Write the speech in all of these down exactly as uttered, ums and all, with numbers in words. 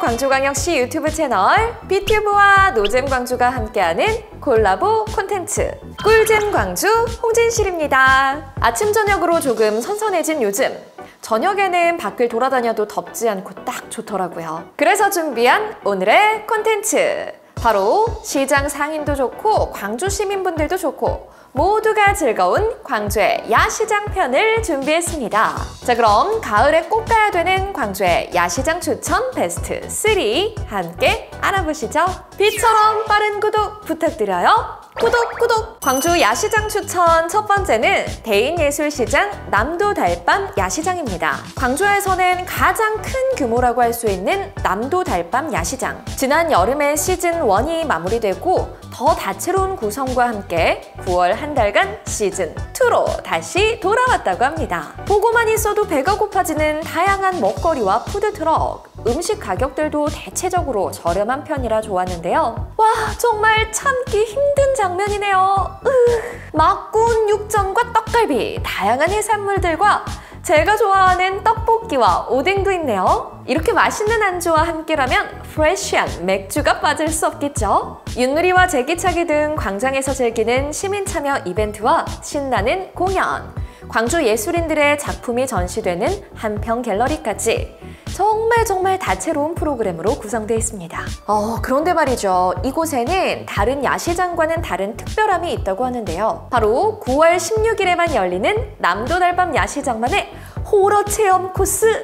광주광역시 유튜브 채널 비튜브와 노잼광주가 함께하는 콜라보 콘텐츠 꿀잼광주 홍진실입니다. 아침 저녁으로 조금 선선해진 요즘, 저녁에는 밖을 돌아다녀도 덥지 않고 딱 좋더라고요. 그래서 준비한 오늘의 콘텐츠, 바로 시장 상인도 좋고 광주 시민분들도 좋고 모두가 즐거운 광주의 야시장 편을 준비했습니다. 자, 그럼 가을에 꼭 가야 되는 광주의 야시장 추천 베스트 삼 함께 알아보시죠. 빛처럼 빠른 구독 부탁드려요. 구독 구독! 광주 야시장 추천 첫 번째는 대인예술시장 남도 달밤 야시장입니다. 광주에서는 가장 큰 규모라고 할 수 있는 남도 달밤 야시장. 지난 여름에 시즌 일이 마무리되고 더 다채로운 구성과 함께 구월 한 달간 시즌 이로 다시 돌아왔다고 합니다. 보고만 있어도 배가 고파지는 다양한 먹거리와 푸드트럭, 음식 가격들도 대체적으로 저렴한 편이라 좋았는데요. 와, 정말 참기 힘든 장면이네요. 으, 막 구운 육전과 떡갈비, 다양한 해산물들과 제가 좋아하는 떡볶이와 오뎅도 있네요. 이렇게 맛있는 안주와 함께라면 프레쉬한 맥주가 빠질 수 없겠죠. 윷놀이와 제기차기 등 광장에서 즐기는 시민 참여 이벤트와 신나는 공연, 광주 예술인들의 작품이 전시되는 한평 갤러리까지 정말 정말 다채로운 프로그램으로 구성되어 있습니다. 어, 그런데 말이죠. 이곳에는 다른 야시장과는 다른 특별함이 있다고 하는데요. 바로 구월 십육일에만 열리는 남도 달밤 야시장만의 호러 체험 코스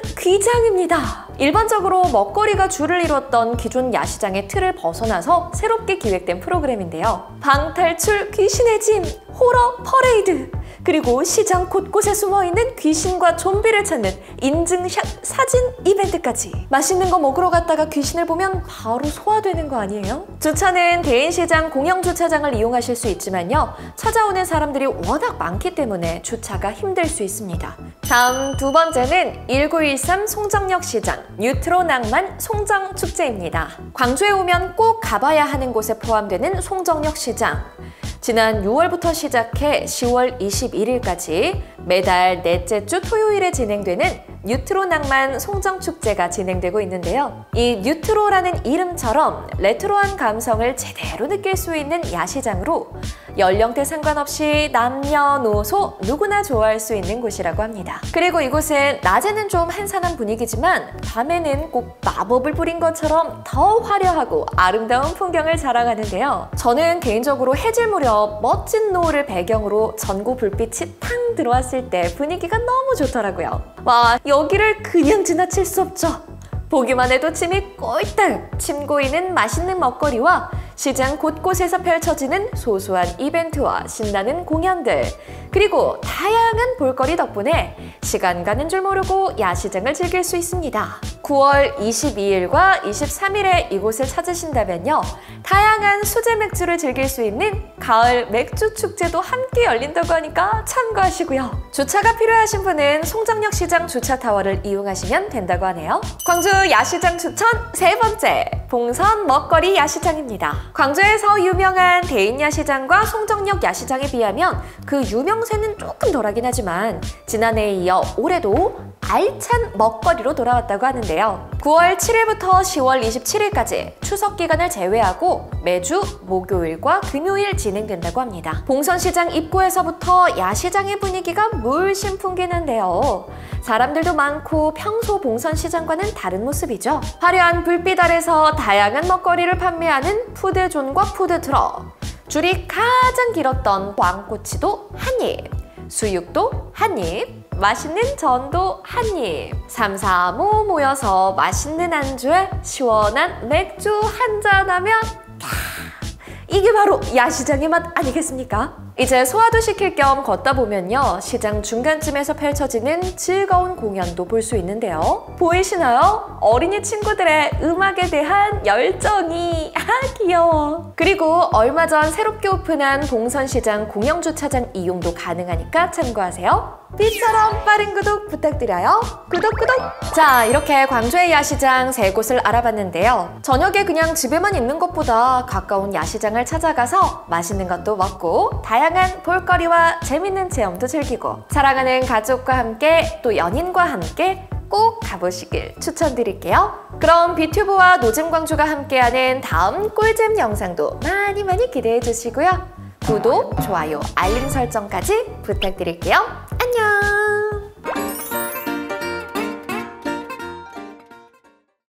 귀장입니다. 일반적으로 먹거리가 줄을 이뤘던 기존 야시장의 틀을 벗어나서 새롭게 기획된 프로그램인데요. 방탈출 귀신의 짐, 호러 퍼레이드, 그리고 시장 곳곳에 숨어있는 귀신과 좀비를 찾는 인증샷 사진 이벤트까지. 맛있는 거 먹으러 갔다가 귀신을 보면 바로 소화되는 거 아니에요? 주차는 대인시장 공영주차장을 이용하실 수 있지만요, 찾아오는 사람들이 워낙 많기 때문에 주차가 힘들 수 있습니다. 다음 두 번째는 일구일삼 송정역 시장 뉴트로 낭만 송정축제입니다. 광주에 오면 꼭 가봐야 하는 곳에 포함되는 송정역 시장. 지난 유월부터 시작해 시월 이십일일까지 매달 넷째 주 토요일에 진행되는 뉴트로 낭만 송정축제가 진행되고 있는데요. 이 뉴트로라는 이름처럼 레트로한 감성을 제대로 느낄 수 있는 야시장으로 연령대 상관없이 남녀노소 누구나 좋아할 수 있는 곳이라고 합니다. 그리고 이곳은 낮에는 좀 한산한 분위기지만 밤에는 꼭 마법을 부린 것처럼 더 화려하고 아름다운 풍경을 자랑하는데요. 저는 개인적으로 해질 무렵 멋진 노을을 배경으로 전구 불빛이 탕 들어왔을 때 분위기가 너무 좋더라고요. 와, 여기를 그냥 지나칠 수 없죠. 보기만 해도 침이 꼴딱 침 고이는 맛있는 먹거리와 시장 곳곳에서 펼쳐지는 소소한 이벤트와 신나는 공연들, 그리고 다양한 볼거리 덕분에 시간 가는 줄 모르고 야시장을 즐길 수 있습니다. 구월 이십이일과 이십삼일에 이곳을 찾으신다면요, 다양한 수제 맥주를 즐길 수 있는 가을 맥주 축제도 함께 열린다고 하니까 참고하시고요. 주차가 필요하신 분은 송정역 시장 주차타워를 이용하시면 된다고 하네요. 광주 야시장 추천 세 번째, 봉선 먹거리 야시장입니다. 광주에서 유명한 대인야시장과 송정역 야시장에 비하면 그 유명세는 조금 덜하긴 하지만 지난해에 이어 올해도 알찬 먹거리로 돌아왔다고 하는데요. 구월 칠일부터 시월 이십칠일까지 추석 기간을 제외하고 매주 목요일과 금요일 진행된다고 합니다. 봉선시장 입구에서부터 야시장의 분위기가 물씬 풍기는데요. 사람들도 많고 평소 봉선시장과는 다른 모습이죠. 화려한 불빛 아래서 다양한 먹거리를 판매하는 푸드존과 푸드트럭, 줄이 가장 길었던 왕꼬치도 한입, 수육도 한입, 맛있는 전도 한입, 삼삼오오 모여서 맛있는 안주에 시원한 맥주 한잔하면 이게 바로 야시장의 맛 아니겠습니까? 이제 소화도 시킬 겸 걷다 보면요, 시장 중간쯤에서 펼쳐지는 즐거운 공연도 볼 수 있는데요. 보이시나요? 어린이 친구들의 음악에 대한 열정이 아 귀여워. 그리고 얼마 전 새롭게 오픈한 봉선시장 공영주차장 이용도 가능하니까 참고하세요. 빛처럼 빠른 구독 부탁드려요. 구독 구독! 자, 이렇게 광주의 야시장 세 곳을 알아봤는데요. 저녁에 그냥 집에만 있는 것보다 가까운 야시장을 찾아가서 맛있는 것도 먹고 다양한 볼거리와 재밌는 체험도 즐기고 사랑하는 가족과 함께 또 연인과 함께 꼭 가보시길 추천드릴게요. 그럼 뷰튜브와 노잼광주가 함께하는 다음 꿀잼 영상도 많이 많이 기대해 주시고요. 구독, 좋아요, 알림 설정까지 부탁드릴게요.